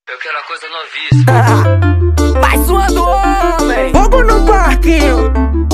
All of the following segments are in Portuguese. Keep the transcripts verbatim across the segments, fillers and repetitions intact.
Eu quero a coisa novíssima. Mais uma do homem. Fogo no parquinho.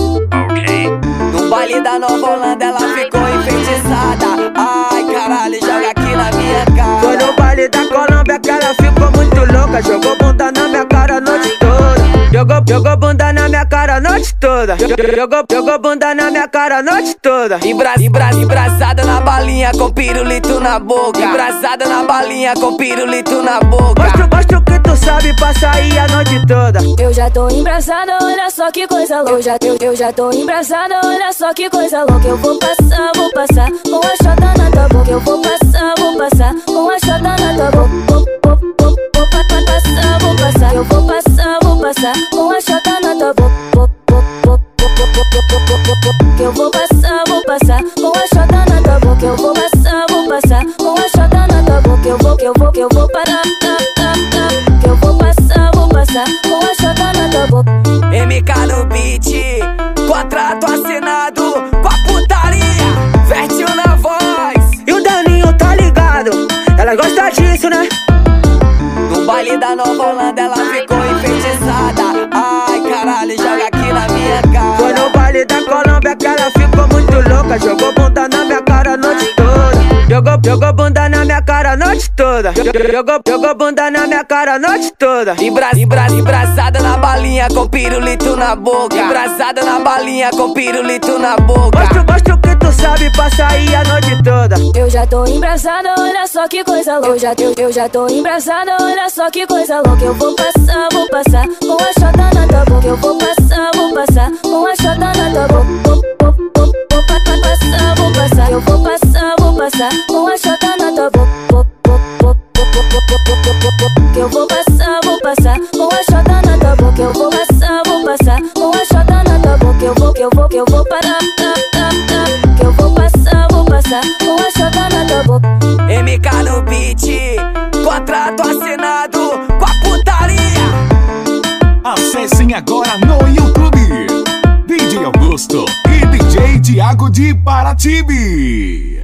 Ok. No baile da Nova Holanda ela ficou enfeitiçada. Ai caralho, joga aqui na minha cara. Foi no baile da Colômbia que ela ficou muito louca. Jogou bunda na minha cara a noite toda. Jogou, jogou bunda na minha cara a noite toda. Jogou, jogou bunda na minha cara a noite toda. Embra, embra, embrasada na balinha com pirulito na boca. Embrasada na balinha com pirulito na boca. Mostra, mostra o que tu sabe pra sair a noite toda. Eu já tô embrasada, olha só que coisa louca. Eu já, eu, eu já tô embrasada, olha só que coisa louca. Eu vou passar, vou passar com a chota na tua boca. Eu vou passar, vou passar com a chota na tua boca. Vou, vou, vou, vou pa, pa, passar, vou passar. Eu vou passar, vou passar com a chota na tua boca. Vou, vou, vou, vou, vou, vou, vou, vou, vou. Que eu vou passar, vou passar com a chota na tua boca. Eu vou passar, vou passar com a chota na tua boca. Eu vou, que eu vou, que eu vou parar, tá, tá, tá. Que eu vou passar, vou passar com a chota na tua boca. M K no beat, contrato assinado com a putaria, Vertinho na voz. E o Daninho tá ligado, ela gosta disso, né? No baile da Nova Holanda ela ficou enfeitiçada. Ai caralho, joga aqui na minha cara. Foi no baile da Colômbia que ela ficou muito louca. Jogou bunda na minha cara a noite toda. Jogou, jogou bunda na minha cara a noite toda. Jogou, jogou bunda na minha cara a noite toda. Embra, embra, embrasada na balinha com pirulito na boca. Embrasada na balinha com pirulito na boca. Mostra, mostra o que tu sabe pra sair a noite toda. Eu já tô embrasada, olha só que coisa louca. Eu já, eu, eu já tô embrasada, olha só que coisa louca. Eu vou passar, vou passar com a chota na tua boca. Eu vou passar, vou passar com a chota na tua boca. Vou, vou, vou, vou pa, pa, passar, vou passar. Eu vou passar, vou passar com a chota na tua boca. Vou, vou, vou, vou, vou, vou, vou, vou, vou. Que eu vou passar, vou passar com a chota na tua boca. Eu vou passar, vou passar com a chota na tua boca. Eu vou, que eu vou, que eu vou parar, tá, tá, tá. Que eu vou passar, vou passar com a chota na tua boca. M K no beat, contrato assinado com a putaria. Acessem agora no YouTube D J Augusto e D J Thiago de Paratibe.